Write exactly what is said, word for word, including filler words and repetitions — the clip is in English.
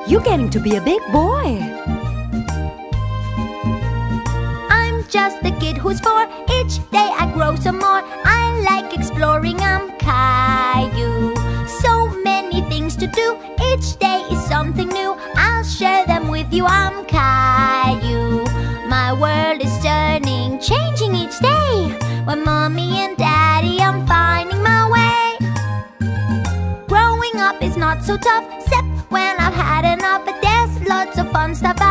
you're getting to be a big boy. I'm just a kid who's four. Each day I grow some more. I like exploring, I'm Caillou. So many things to do. Each day is something new. I'll share them with you, I'm Caillou. My world is turning, changing each day. With mommy and daddy, I'm finding my way. Growing up is not so tough, except when I've had enough. But there's lots of fun stuff